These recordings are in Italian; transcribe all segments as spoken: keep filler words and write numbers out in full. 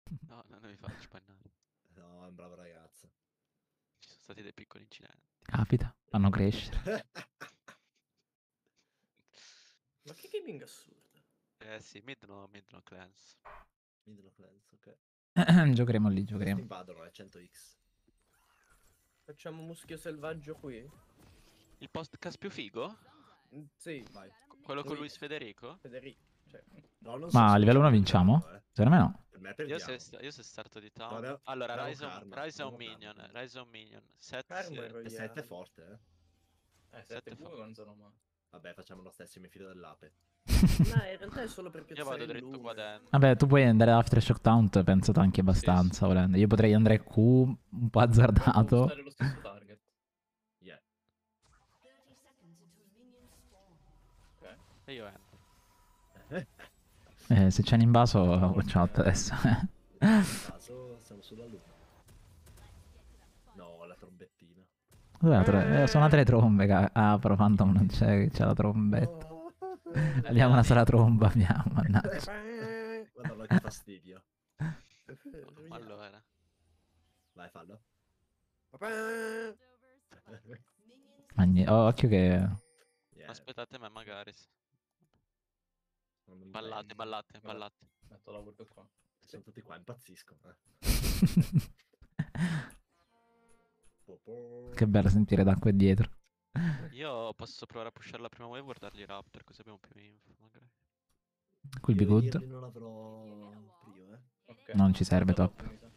No, no, non mi faccio spannare. No, è un bravo ragazzo. Ci sono stati dei piccoli incidenti. Capita, fanno crescere. Ma che gaming assurdo. Eh sì, mid no, mid no clans. Middle Clans, ok. Giocheremo lì, Questi giocheremo. invadono, è cento x. Facciamo muschio selvaggio qui? Il podcast più figo? Mm, Sì, Vai. Quello con Noi- Luis Federico? Federico. Cioè, No, non so Ma se a livello uno vinciamo, vinciamo? eh. Secondo me no. Per me Io perdiamo. se, sta- io se starto di town. Però- allora, però Rise, un, karma, Rise è un abbiamo minion. karma. Rise è un minion. Set Karma si- e Royale. E sette è forte, eh. Eh, Sette sette fa- due non sono male. Vabbè, facciamo lo stesso, mi fido dell'ape. No, in realtà è solo per Io piazzare vado il dritto lume. qua dentro. Vabbè, tu puoi andare da Aftershock Taunt, penso tanchi abbastanza, volendo. Io potrei andare Q, un po' azzardato. Stare lo stesso target. Yeah. Ok. E io entro. Eh, se c'è un invaso, watch out adesso. In caso siamo sulla luna. No, la trombettina. Dov'è la tro- eh, suonate le trombe, ca- ah, però Phantom non c'è, c'è la trombetta. No. Abbiamo una sola tromba, abbiamo, mannaggia. Guarda che fastidio. Allora. Vai, fallo. Magni- oh, occhio che... Yeah. Aspettate me magari. Non mi Ballate, prendo. ballate, ballate. Metto la word qua. Sono tutti qua, impazziscono. Eh. Po po. Che bello sentire d'acqua dietro. Io posso provare a pushare la prima wave e guardargli Raptor, così abbiamo più info magari. Quel be Io good. dirli non avrò prio, eh. Ok. Non ci serve Metto top. dopo, mi sa.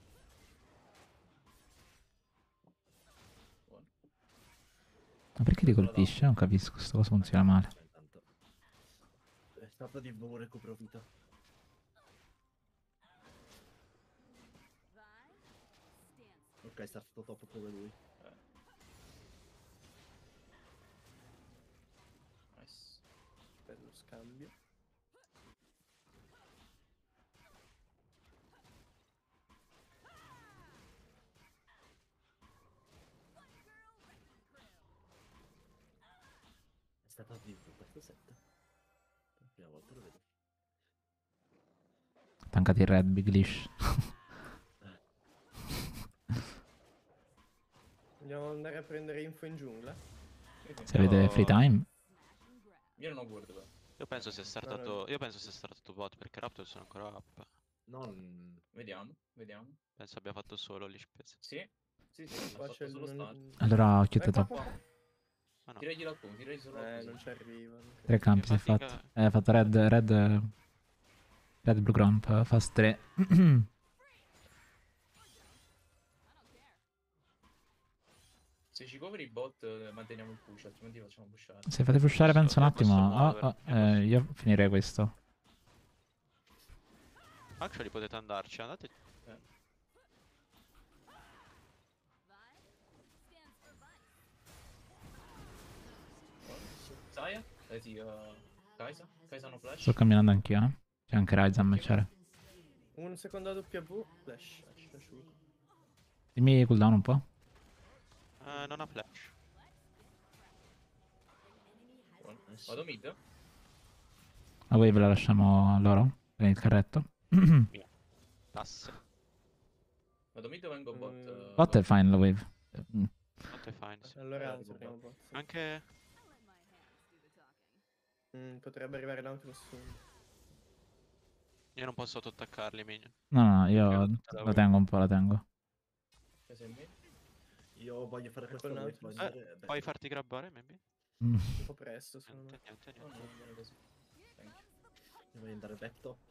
Buono. Ma perché ti colpisce? Non capisco, sta cosa funziona male. Cioè, intanto. È stato di buon recupero vita. Ok, sta stato top come lui. Nice. Per lo scambio. È stato vivo questo set. Per la prima volta lo vedo. Tankati il red, big leash. Vogliamo andare a prendere info in giungla? Sì, sì. Se avete free time. Io non ho word però. Io penso sia startato. Io penso sia startato bot perché Raptor sono ancora up. Non... Vediamo, vediamo. Penso abbia fatto solo gli spese. Sì. Sì, sì, Qua ha c'è fatto il... solo start. Allora, occhio Eh, qua, top. qua, qua. Ma no. Tiragli la tu, tiragli solo la Eh, tu. non ci arrivano. Tre campi si è fatica. fatto. Eh, ha fatto red, red... Red blue grump, fast tre. Se ci coveri i bot eh, manteniamo il push, altrimenti facciamo pushare. Se fate pushare penso un Io posso attimo. Oh, muovere, oh, io posso- eh, io finirei questo. Actually potete andarci, andate. Saya? Eh sì, uh, Kaisa? Kaisa no flash? Sto camminando anch'io, eh. C'è anche Ryze a matchare. Un secondo a W. Flash. Flash, asciugo. Dimmi cooldown un po'. Eh, non ha flash. Buono. Vado mid? La wave la lasciamo a loro. Prendi il carretto. Tasse. Vado mid o vengo bot? Mm. eh, Bot è fine la wave. Mm. Not è fine. Sì. Allora Eh, alzo prima bot. sì. Anche. Mm, potrebbe arrivare Nautilus soon. Io non posso autoattaccarli, minion. No, no, Io io tutta la la wave. tengo un po', la tengo. Che sei in mid? Io voglio fare Ecco questa il wave, Nautilus. voglio Eh, dire- beh, puoi farti grabbare, maybe? Mm. Un po' presto, secondo Niente, me. niente, No, niente. no, bene così. Thank you. io voglio andare back top.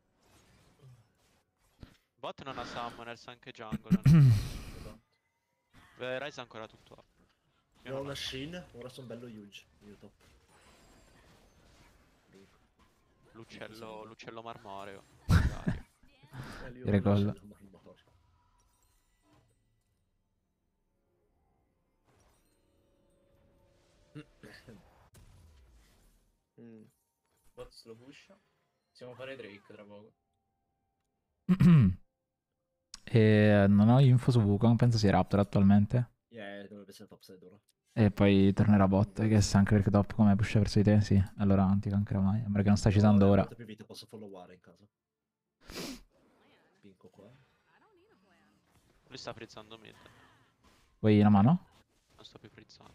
Bot non ha summoners, anche jungle. non- Esatto. Eh, Ryze è ancora tutto up. Io Io ho non una ho- Shin, ora sono bello huge. Io top. L'uccello, l'uccello marmoreo. Magari. Eh, lì ho Direi una- gol. Marmoro. Mm. Bot slow push. Possiamo fare Drake tra poco. E non ho info su Wukong, penso sia Raptor attualmente. Yeah, dovrebbe essere top side ora. E poi tornerà bot, che sa anche perché top come push verso di te, sì. Allora non ti cancherà mai. A meno che non stai citando Io ho ora. molto più vita, posso followare in caso. pinco qua. Lui sta frizzando mid. Vuoi una mano? Non sto più frizzando.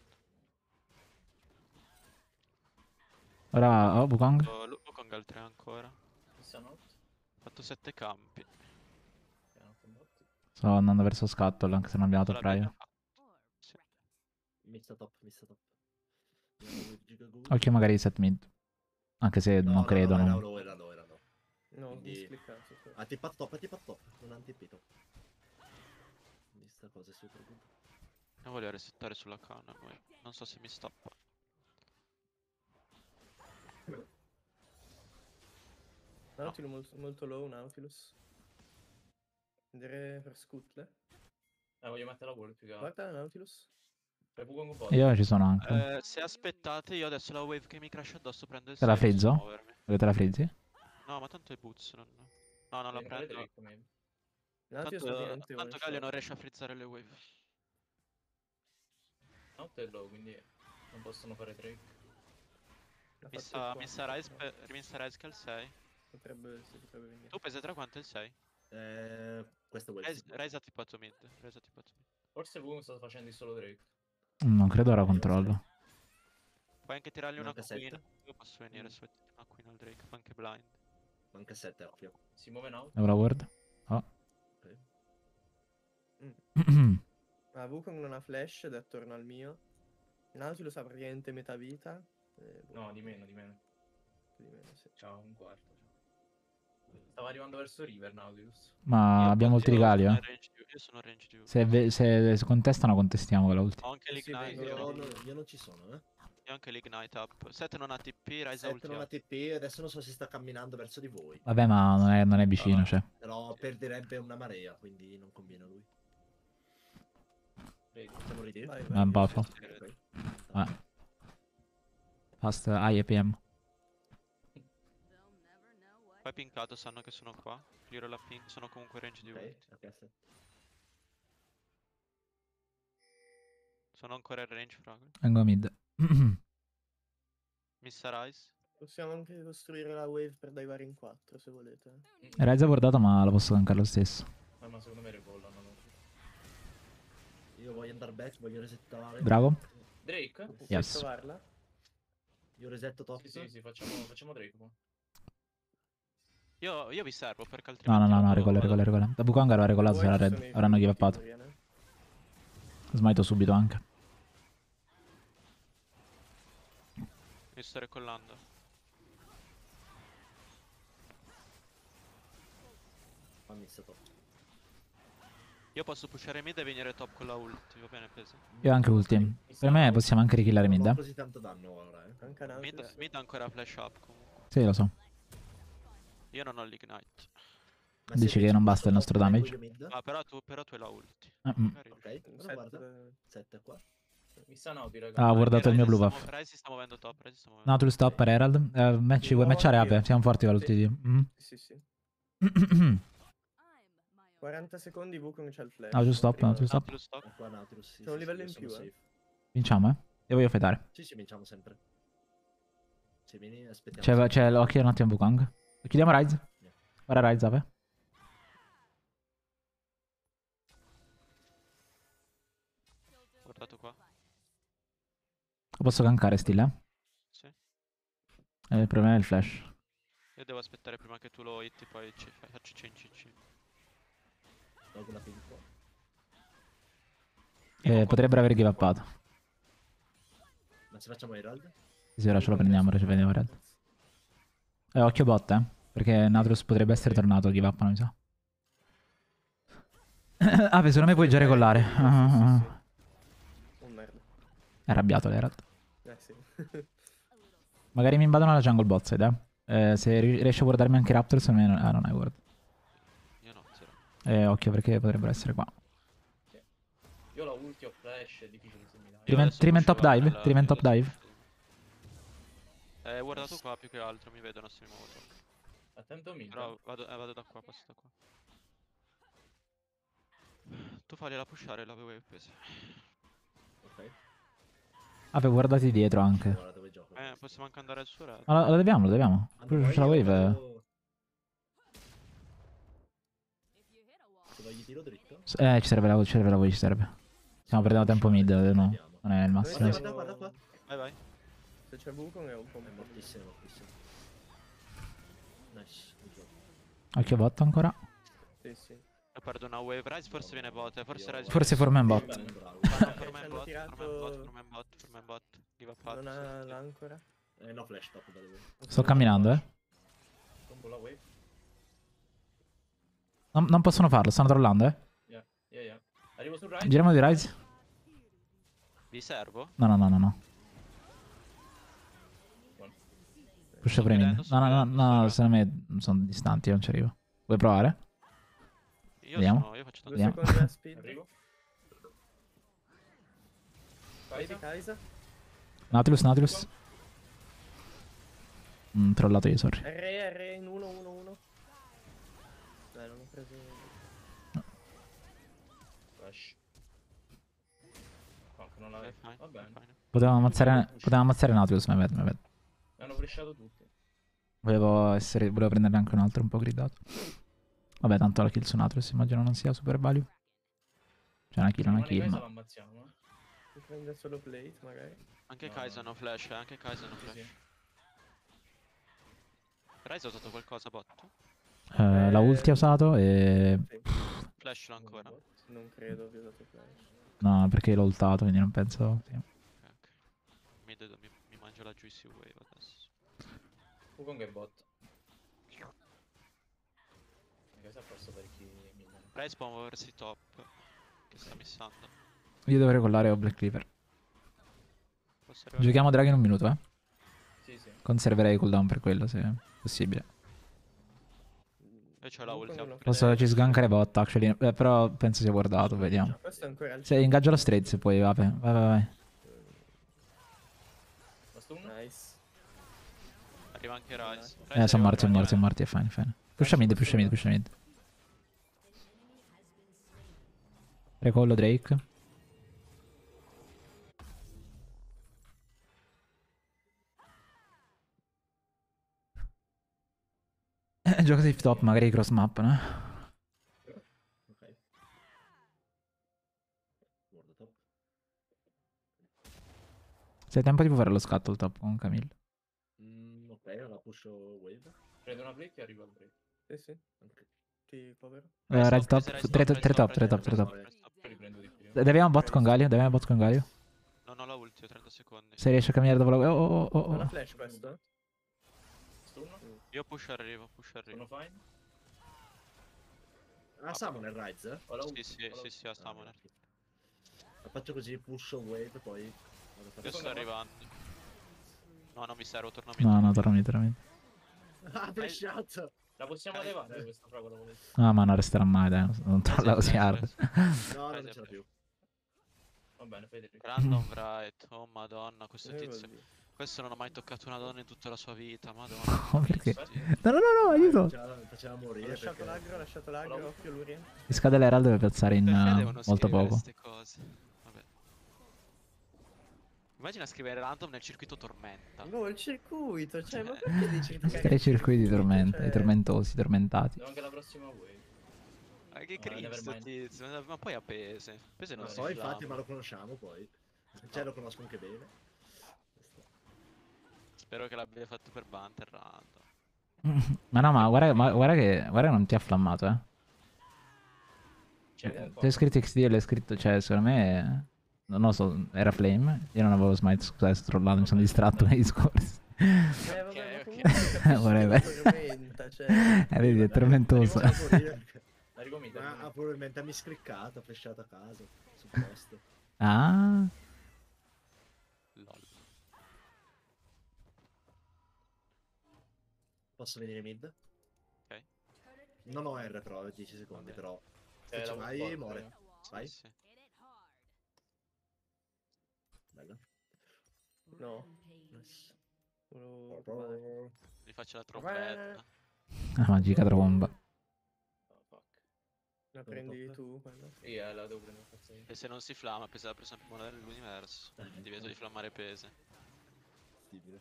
Ora, oh, Wukong. Oh, Lu- Wukong al tre ancora. Questa notte. Ha fatto sette campi. Piano con bot. Sto andando verso scatto, anche se non abbiamo top L'abbiamo prior. fatto. Sì. Missa top, missa top. Andiamo with Giga Ghoul. Occhio magari set mid. Anche se No, non no, credo. no, era non- no, era no, era no. No, ho Quindi- miscliccato. però. Ha tippato top, ha tippato top. Non ha antipito. Quindi sta cosa è super good. Non voglio resettare sulla canna, poi. Non so se mi stoppa. Nautilus molto, molto low, Nautilus. Vedere per Scutle. Eh, voglio mettere la wall più che altro. Guarda Nautilus. Fai Wukong bot. Io ci sono anche. Eh, se aspettate, io adesso la wave che mi crash addosso prendo il Te la save e posso frizzo? muovermi. Volete la frizzi? No, ma tanto è boots. Non... No, non la Devi fare prendo. Drake, maybe. Nautilus Tanto, praticamente tanto one Galio shot. non riesce a frizzare le wave. Notte è low, quindi non possono fare Drake. Ha Mi fatto sa, il mi qua. sa Rise pe- mi sa Rise che è il sei. Potrebbe, sì, potrebbe venire. Tu pesa tre quanto è il sei? Eh, questo è wave. Rise, Rise ha tippato mid. Rise ha tippato mid. Forse Wukong sta facendo il solo Drake. Non credo ora Io lo controllo. Puoi anche tirargli una Manca queen. sette. Io posso venire Mm. su una queen al Drake. Fa anche blind. Manca sette, occhio. Si muove now. Devo la ward. Oh. Ok. Ah, Wukong non ha flash ed è attorno al mio. Nautilus ha praticamente metà vita. Eh, boh, No, di meno, di meno. di meno, sì. Ciao, un quarto. Stava arrivando verso River, Nautilus. Ma Io- abbiamo io ulti di Galio, sono eh. in range di- Io sono in range di Se, ve- se- se contestano, contestiamo con la ulti. Ho anche Sì, sì, l'ignite. vengo- Io, Io, non- io non ci sono, eh. io ho anche l'ignite up. sette non ha T P, Rise ha sette ulti non ha up. T P, adesso non so se sta camminando verso di voi. Vabbè, ma non è, non è vicino, Ah. cioè. Però perderebbe una marea, quindi non conviene a lui. Vedi. Facciamo ridere? Vai, È vai. un buffo. Ok. Ah. Fast I E P M. Poi pincato, sanno che sono qua. Clearo la ping, sono comunque in range di Ok, ulti. ok, sì. Sono ancora in range, fragole. Vengo mid. Missa Rise. Possiamo anche costruire la wave per divare in quattro se volete. Rise è bordato, ma la posso gankare lo stesso. Ah, ma secondo me revollano. no? Io voglio andare back, voglio resettare. Drago? Drake? Puoi Yes. trovarla? Io resetto top. Sì, sì, sì, facciamo, facciamo Drake qua. Io, io vi servo perché No, altrimenti... no, no, no, vado- regola, vado- regola, regola. Da Wukong aveva regolato, Poi sarà ci red. sono i Avranno frutti, give uppato. in teoria, no? Smito subito anche. Mi sto recollando. Ha messo top. Io posso pushare mid e venire top con la ulti, va bene, pesa. Io ho anche ulti. Per me possiamo anche rikillare mid, Non ho eh. così tanto danno ora, eh. Anche Nautilus. Mid, mid ha ancora flash up comunque. Sì, lo so. Io non ho l'ignite. Ma Dici se che invece non basta il posso nostro top, damage? voglio mid? Ah, però tu, però tu hai la ulti. Ah, mm. Carino. Ok, allora Set- guarda. sette qua. Mi sa Nauti, raga. Ah, ho guardato il mio blue Rise buff. sta muo- Rise si sta muovendo top, Rise si sta muovendo. Nautilus top per Herald. Eh, match, vuoi matchare ape? Siamo forti con l'ulti di. Mm. Sì, sì. quaranta secondi Wukong c'ha il flash. Nautilus top, prima- Nautilus top. Nautilus top. E qua Nautilus, sì, C'è un sì, livello io in sono più, eh. safe. Vinciamo, eh. Io voglio fightare. Sì, sì, vinciamo sempre. Se vieni, aspettiamo. C'è, sempre. c'è l'occhio un attimo Wukong. Chiudiamo Rise. Ora Rise ape. Guardato qua. Lo posso gankare still, eh. Sì. Eh, il problema è il flash. Io devo aspettare prima che tu lo hitti, poi ci fai, faccio C in C C. Tolgo la ping qua. Eh, potrebbero aver give uppato. Ma se facciamo Herald? Sì, ora ce lo prendiamo, ora ci prendiamo Herald. Eh, occhio bot, eh. Perché Nautilus potrebbe essere tornato, give up, non mi sa. Ah, beh, secondo me puoi già regolare. Sì, sì, sì, Ah, ah, sì. ah. Oh merda. È arrabbiato l'Herald. Eh sì. Magari mi invadono la jungle bot side, eh. Eh, se ri- riesci a guardarmi anche Raptor, secondo me non... Ah, non hai ward. Io no, zero. Eh, occhio perché potrebbero essere qua. Io ho la ulti, ho flash, è difficile se mi dai. Io Trimen- adesso Trimen pusho top dive? nella- Trimen top nella dive? soluzione. Eh, guardato qua più che altro, mi vedono se mi muovo troppo. Attento mid. Però vado, eh, vado da qua, passo da qua. Tu fagliela pushare la wave pesa. Ok. Ah, beh, guardati dietro anche. Guarda dove gioco. Eh, possiamo anche andare al suo red. Ma lo, lo dobbiamo, lo dobbiamo. Quando vuoi Push la io wave. vado- Vai gli tiro dritto? S- Eh, ci serve la ci serve la voce, ci serve. Stiamo perdendo tempo mid, eh, no. Non è il Noi massimo. Guarda, siamo- guarda, guarda Vai, vai. Se c'è Wukong è un po' È meglio. mortissimo, è mortissimo. Nice, good job. Occhio bot ancora. Sì, sì. Io perdo una wave. Rise forse viene bot. eh, Forse Io- Rise. Forse forma in bot. Bene, bravo. Forma Ok, in ci hanno bot. tirato- Forma in bot. Forma in bot. Forma in bot. Give up Non up, ha sì. l'ancora. Eh, no flash top, by the way. Sto camminando, eh. Combo la wave. Non, non possono farlo, stanno trollando, eh. Yeah, yeah, yeah. Arrivo sul right. Giriamo di Rise. Vi servo? No, no, no, no, no. Push Sto pure mid. chiudendo, sto No, no, no, chiudendo, no, sto secondo me sono distanti, io non ci arrivo. Vuoi provare? Io Vediamo. sono. Io faccio tanto. Due Vediamo. secondi a speed. Arrivo. Vedi Kaisa. Kaisa. Nautilus, Nautilus. Mm, trollato io, sorry. R, R in uno, uno, uno. Dai, non ho preso. Flash. No, che non Ok, l'avevo. fine, Va bene. fine. Potevamo ammazzare, potevamo ammazzare Nautilus, mi vedo, mi vedo. Mi hanno flashato tutti. Volevo essere, volevo prenderne anche un altro un po' gridato. Vabbè, tanto la kill su Nautilus immagino non sia super value. Cioè una kill, una Rimane kill, Kaisa, ma... lo ammazziamo, eh. Mi prende solo plate, magari. Anche No, Kaiser no. hanno flash. eh, Anche Kaiser hanno Sì, flash. sì. Rise ha usato qualcosa bot? Eh, la ulti ha usato e... Sì. Flash no ancora. Ok, Non credo abbia usato flash. No, perché l'ho ultato, quindi non penso... Sì. ok. Mid mi, mi mangio la juicy wave adesso. Wukong è bot. Kaisa ha perso parecchi minion. Rise può muoversi top. Che sta missando. Io dovrei collare o Black Cleaver. Posso arrivare? Giochiamo Draghi in un minuto, eh. Sì, sì. Conserverei cooldown per quello, se possibile. Io c'ho la ulti. Wukong Posso upgrade. ci sgankare bot, actually. Eh, però penso sia guardato, vediamo. Questo è ancora il Se ingaggio la straight se puoi, vabbè. Vai, vai, vai. Basta uno? Nice. Arriva anche Rise. Eh, sono morti, sono morti, sono morti. morti, è fine, fine. Pusha mid, pusha mid, pusha mid. Recollo Drake. Eh, gioca safe top, magari cross map, no? Ok. Guarda top. Se hai tempo di fare lo scatto al top con Camille. Mm, ok, ora pusho wave. Prendo una break e arrivo al break. Sì, sì. Ok. Ti covero. Eh, red top, tre tre top, tre top, tre top. Poi riprendo di più. Deviamo bot con Galio, deviamo bot con Galio. Non ho la ulti, ho trenta secondi. Se riesce a camminare dopo la... Oh, oh, oh, Non ha oh. flash questo? Stun. Io push arrivo, push arrivo. Sono fine. Ah, Summoner Rise, eh? Ho la Sì, ulti, sì, ho la sì, ulti. sì, a Summoner. La faccio così, pusho wave, poi... vado a fare- Io sto arrivando. No, non mi servo, torno a No, no, tornami, tornami. Ah, flashato! La possiamo Dai, levare dai. questa fragola volete? No, ma non resterà mai, dai. Non trolla così hard. No, non Rise ce l'ha è più. Va bene, fai dritt. Random right, oh madonna, questo Eh, tizio. vuol dire. Questo non ha mai toccato una donna in tutta la sua vita, madonna. Oh, perché? Questo- No, no, no, no, aiuto. Faceva, faceva Ho morire lasciato perché... l'aggro, ho lasciato l'aggro, occhio Lurien. Il scade l'Herald deve piazzare in Perché eh, devono molto scrivere poco. ste cose? Vabbè. Immagina scrivere random nel circuito tormenta. No, il circuito, cioè, ma Cioè- perché devi cercare Tre il circuiti tormenta, Cioè, i tormentosi, tormentati. Devo anche la prossima wave. Ma che No, Cristo nevermind. tizio, ma poi a Pese. Pese non Non si so, infatti, inflamma. ma lo conosciamo poi. Cioè, lo conosco anche bene. Spero che l'abbia fatto per banter random. Ma no, ma guarda, ma guarda che guarda che non ti ha flammato, eh. Cioè, Tu un po'. hai scritto X D e l'hai scritto, cioè, secondo me... Non lo so, era Flame. Io non avevo smite, scusate, sto trollando, mi sono distratto nei discorsi. Eh, vabbè, Ok, ma ok. comunque capisci Whatever. che lo tormenta, cioè... Eh, vedi, è tormentoso. Arrivo a morire. La ricomita. Ma ha probabilmente mi scliccato, ha flashato a caso. Sul posto. Ah, Lol. Posso venire mid? Ok. Non ho R però, dieci secondi, Vabbè. però. Eh, Se la ci vai, bot, muore. raga. Vai. Sì, sì. Bello. No, Nice. volevo provare. Mi faccio la trombetta. la magica tromba. Oh, fuck. La prendi tu, quella? Sì, eh, la devo prendere per forza io. E se non si flamma, Pese è la presa più buona dell'universo. Divieto di flammare Pese. Possibile.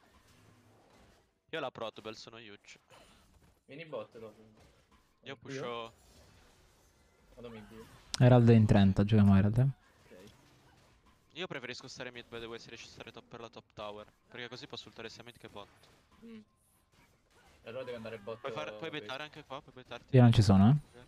Io la Protobel sono huge. Vieni bot dopo. Io pusho. Vado mid io. Herald è in trenta, giochiamo Herald. Eh. Ok. Io preferisco stare mid by the way se riesci a stare top per la top tower. Perché così posso ultare sia mid che bot. Mm. E allora deve andare bot. Puoi, fare, puoi base. bettare anche qua, puoi bettarti. Io non ci sono, eh.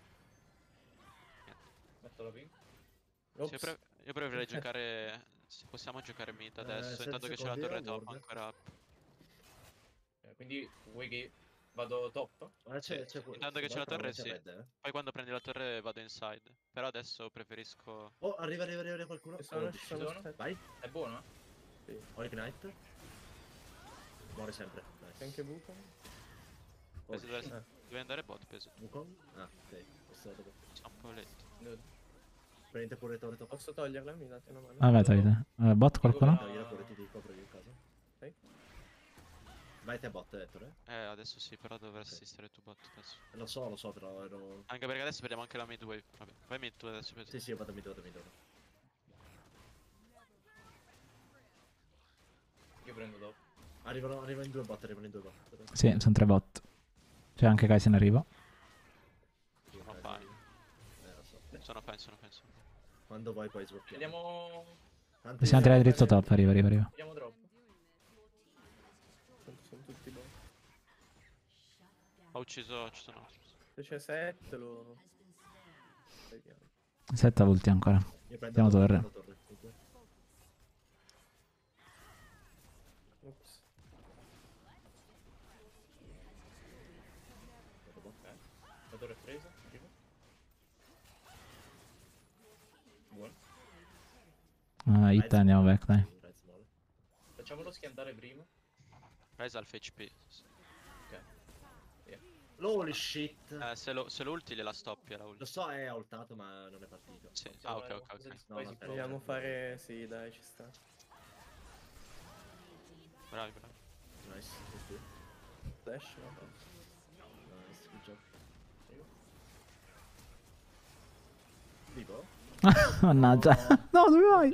Metto la ping. Sì, io, Ops. pre- io preferirei giocare. Se possiamo giocare mid adesso, sette intanto che c'è la secondi, torre la top ward. ancora up. Eh, quindi vuoi che vado top? Guarda, c'è, Sì, c'è, intanto che c'è la guarda, torre, c'è sì. red, eh. Poi quando prendi la torre vado inside. Però adesso preferisco. Oh, arriva, arriva, arriva, arriva qualcuno. Ci sono, Oh, ci ci sono. sono? aspetta. Vai, È buono, eh? Sì. ho ignite. Muore sempre. C'è Nice. anche buco. Oh, Peso deve, shit. Ah. devi andare bot, peso. Wukong? Ah, ok. Questo è dopo. Sta un po' lento. No. Prendete pure torre top. Posso toglierla? Mi date una mano? Vabbè, toglite. Eh, bot qualcuno? No, io pure ti dico, copro io il caso. Ok. Vai te bot, Ettore. Eh, adesso sì, però dovresti Ok. stare tu bot adesso. Eh, Lo so, lo so, però ero... Anche perché adesso prendiamo anche la mid wave. Vabbè, vai mid tu adesso, peso. Sì, sì, io vado mid, vado mid. ora. Io prendo top. Arrivano, arrivano in due bot, arrivano in due bot. Sì, sono tre bot. C'è anche Kai se ne arriva. Io Sono caso- fine. Eh, lo so. Sono fine, sono fine. sono fine. Quando vuoi poi swappiamo. Andiamo. Tanti- Possiamo tirare dritto top, arriva, arriva, arriva. Andiamo troppo. Sono, sono tutti buoni. Ho ucciso, ci sono altri. Se c'è set lo... Vediamo. Setta ulti ancora. Io prendo Andiamo torre. prendo torre. Comunque. Ops. Vado bot. Ok. La torre è presa. Arrivo. Buono. Uh, hit, andiamo back, dai. Rez muore. Facciamolo schiantare prima. Rise alfa H P. Ok. Holy shit. Eh, se lo, se lo ulti gliela stoppia la Lo ulti. so, è ultato, ma non è partito. Sì. Sì, Ah, ok, vai, ok, cosa ok. di- No, vai no, sicuro. però- Vogliamo fare... Sì, dai, ci sta. Bravi, bravi. Nice. Thank you. Flash, no? Nice, good job. Vivo? Mannaggia. No, dove vai?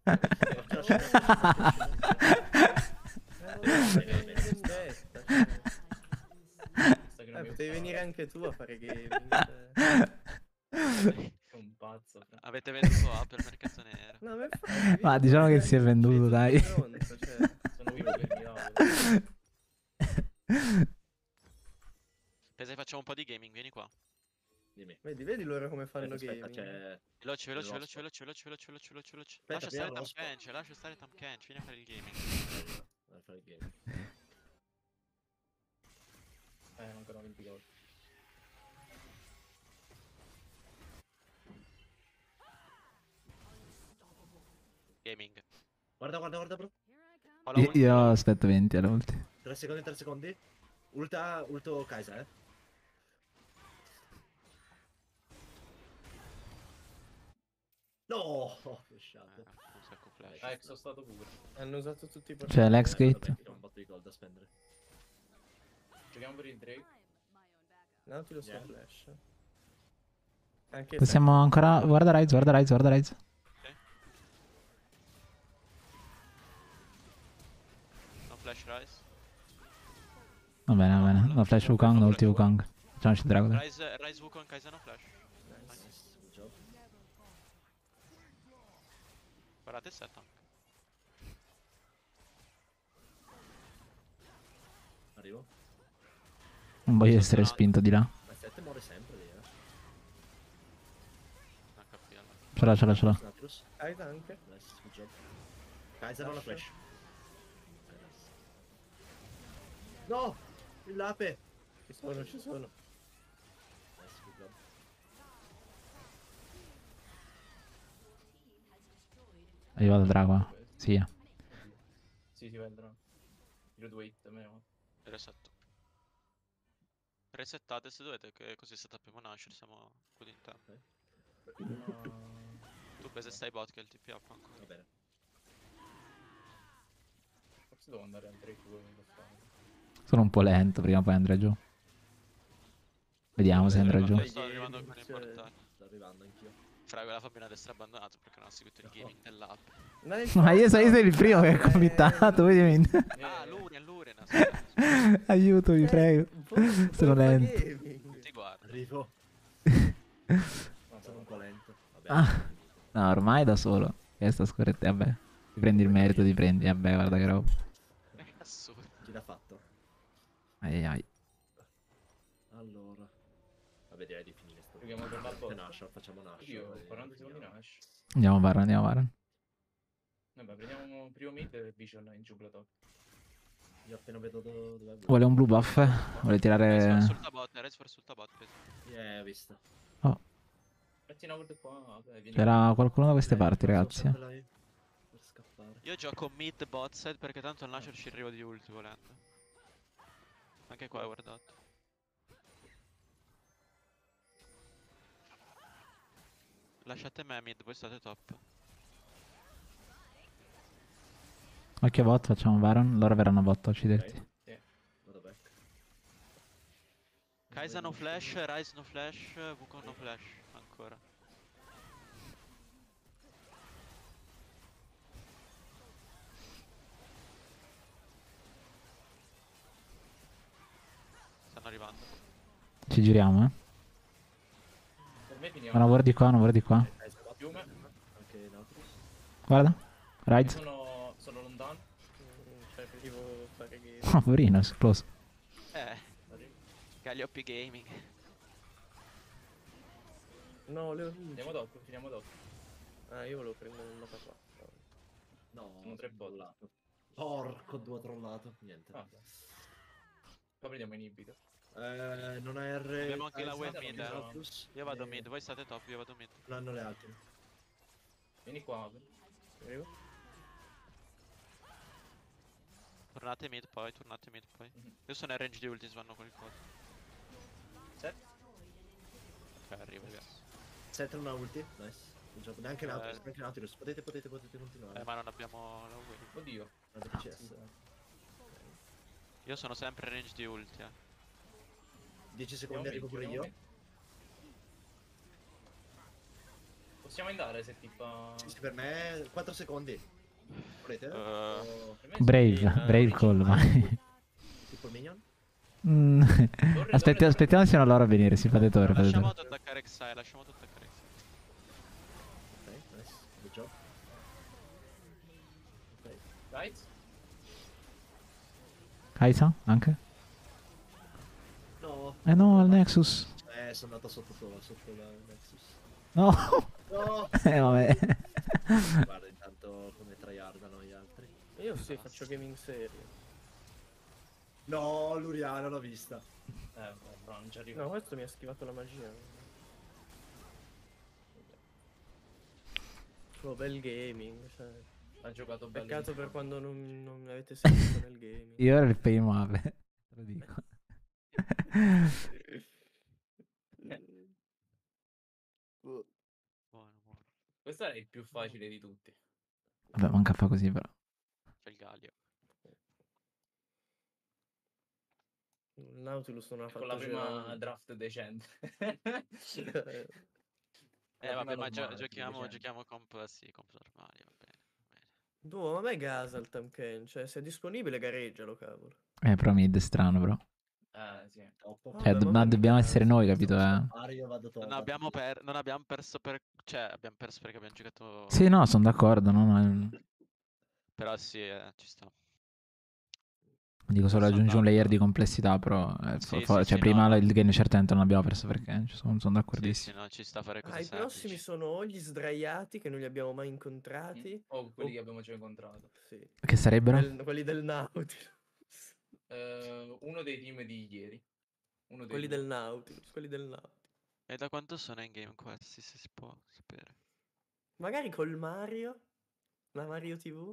Vendetta, cioè. Sta che non Eh, mi potevi fa- venire anche tu a fare gaming. cioè. È un pazzo. fra. Avete venduto A per mercato nero. No, ma infatti, Ma diciamo che si è venduto, dai. Pronto, cioè. Sono vivo per mi lavoro. Pensa che facciamo un po' di gaming, vieni qua. Dimmi. Vedi, vedi loro come fanno Aspetta, gaming. c'è... Veloce, veloce, Lo veloce, so. veloce, veloce, veloce, veloce, veloce, veloce. Aspetta, Lascia stare piano, Tam lo so. Kench, lascia stare Tam Kench, vieni a fare il gaming. Vai a fare il game. Eh, mancano venti gol. Gaming. Guarda, guarda, guarda, bro. Ho la Io, ulti, io ho la ulti. aspetto venti alla ulti. tre secondi, tre secondi. Ulta, ulto Kaisa, eh. No! Oh, che Eh, shot. un sacco flash. Ah, ecco, sono stato pure. Hanno usato tutti i C'è portali. l'ex Eh, gate. vabbè, ho un botto di gold da spendere. Giochiamo per il Drake. Nautilus Yeah. yeah. flash. Anche Possiamo ancora... Guarda Rise, guarda Rise, guarda Rise. No flash rise. Va bene, va bene. No flash Wukong, no ulti Wukong. Facciamoci il drago, dai. Rise, rise Wukong, Kaisa no flash. Nice, good job. Guardate il set tank. Arrivo. Non voglio essere spinto di là. Ma sette muore sempre lì, eh. Non capito. Ce l'ho, ce l'ho, ce l'ho. Nautilus. Kaisa anche. Nice, good job. Kaisa non ha Flash. flash. Ok, nice. No! Il lape! Ci sono, ci sono. Nice, good job. Io vado al drago, eh. Sì. eh. Sì, si vedono. Io due hit, meno. Resetto. Resettate se dovete, che così setappiamo Nashor, siamo qui in tempo. Tu base stai bot che è il T P up ancora. Va bene. Forse devo andare al Drake due per fare. Sono un po' lento, prima o poi andrà giù. Vediamo se andrà giù. Io sto arrivando con i Cioè- portali. Sto arrivando anch'io. Fra quella Fabiana destra abbandonato perché non ha seguito il gaming dell'app. Ma, il Ma io sei fatto il primo che ha è- committato, vedi? Ah, Lurien, Lurien. aspetta. Aiuto, vi Eh, prego. voi- voi Sono fa lento. gaming. Ti guardo. Arrivo. Mamma finito. Vabbè, Ah. finito. No, ormai da solo. Questa scorretta, vabbè. Ti prendi il merito, ti prendi. Vabbè, guarda che roba. Che assurdo. Chi l'ha fatto? Ai ai. Allora. Vabbè, direi di finire sto. Giochiamo per la botta. Nash, facciamo Nash. Io e quaranta secondi finiamo. Nash. Andiamo a Baron, andiamo a Baron. Vabbè, prendiamo primo mid e Vision in giungla top. Io appena vedo do- dove è. Vuole un blue buff? Vuole Raise tirare... for sulta bot, Raise for sulta bot, please. Yeah, ho visto. Metti una volta qua, vabbè, vieni. C'era qualcuno da queste Eh, parti, non so ragazzi. sempre là io per scappare. Io gioco mid bot side perché tanto il Nashor ci arriva di ulti volendo. Anche qua, guardate. Lasciate me mid, voi state top. Occhio bot, facciamo Baron. Loro verranno a bot a ucciderti. Ok, vado back. Kaisa no flash, Ryze no flash, Wukong no flash. Ancora. Stanno arrivando. Ci giriamo, eh. Per me Ma finiamo. non guardi qua, non guardi qua. Eh, squad, Fiume. Anche Nautilus. Guarda. Io Ride. sono, sono lontano. Mm, Cioè, devo fare game. Oh, poverino, è esploso. Eh, Galliopi Gaming. No, le ho Finiamo dopo, finiamo dopo. Ah, io volevo prendere una per qua. No, Sono tre bot. trollato. Porco, due trollato. Niente. Vabbè. Poi prendiamo inibito. Eh, non ha R. Abbiamo anche la Kaiser, web mid, eh. Nautilus, Io vado e mid, voi state top, io vado mid. Non hanno le altre. Vieni qua. Arrivo. Tornate mid poi, tornate mid poi. Mhm. Io sono in range di ulti, vanno quel coso. Set. Ok, arrivo, ragazzi. Set non ha ulti. Nice. Good job. Neanche Eh. Nautilus, neanche Nautilus. Potete, potete, potete continuare. Eh, ma non abbiamo la wave. Oddio. Guarda che C S. Scusa. Io sono sempre in range di ulti, eh. dieci secondi arrivo pure Chiudiamo io. mid. Possiamo andare se tipo. Sì, sì, per me quattro secondi. Volete? Eh. O- Per me sì. Brave, Sì, eh, brave call, ma... Tipo il minion? Mm. torre, Aspetti, torre. aspettiamo siano loro a venire, si fate torre, fate Lasciamo torre. tutto attaccare Xai, lasciamo tutto attaccare Xai. Ok, nice. Good job. Ok. Right? Kaisa, anche? No. Eh no, al Nexus. Eh, sono andato sotto, sotto la Nexus. No. No! Eh, vabbè. Guarda intanto come tryhardano gli altri. Io sì, faccio gaming serio. No, Luriano l'ho vista. Eh, però non ci arrivo. No, questo mi ha schivato la magia. Oh, bel gaming. Cioè. Ha giocato bene. Peccato per quando non, non mi avete seguito nel gaming. Io ero il pay mave, te lo dico. Buono, buono. Questo era il più facile di tutti. Vabbè, manca fa così però. C'è il Galio. Il Nautilus non ha fatto Con la prima girare. draft decente. Eh vabbè, ma gio- normale, giochiamo, decente. giochiamo comp, sì, comp normali, va bene, va bene. Boh, ma a me gasa il Tamken, cioè se è disponibile gareggialo, cavolo. Eh, però mid è strano, però. Eh, sì. Troppo. Cioè, Vabbè, do- ma ma mi dobbiamo gasa. essere noi, capito, eh? Mario vado top. Non abbiamo, per- non abbiamo perso per... Cioè, abbiamo perso perché abbiamo giocato... Sì, no, sono d'accordo, no, no, Però sì, eh, ci sta. dico solo Posso aggiungi un layer andarlo. di complessità, però eh, Sì, fo- sì, fo- sì, cioè prima no, no. il game certamente non abbiamo perso perché ci sono, sono Sì, sì, d'accordissimo. no, ci sta a fare cose Ah, i prossimi semplici. sono o gli sdraiati che non li abbiamo mai incontrati. O quelli Oh. che abbiamo già incontrato. Sì. Che sarebbero? Del- quelli del Nautilus. Eh, uno dei team di ieri. Uno dei Quelli due. del Nautilus, quelli del Nautilus. E da quanto sono in game questi, se si può sapere? Magari col Mario? La Mario tivù?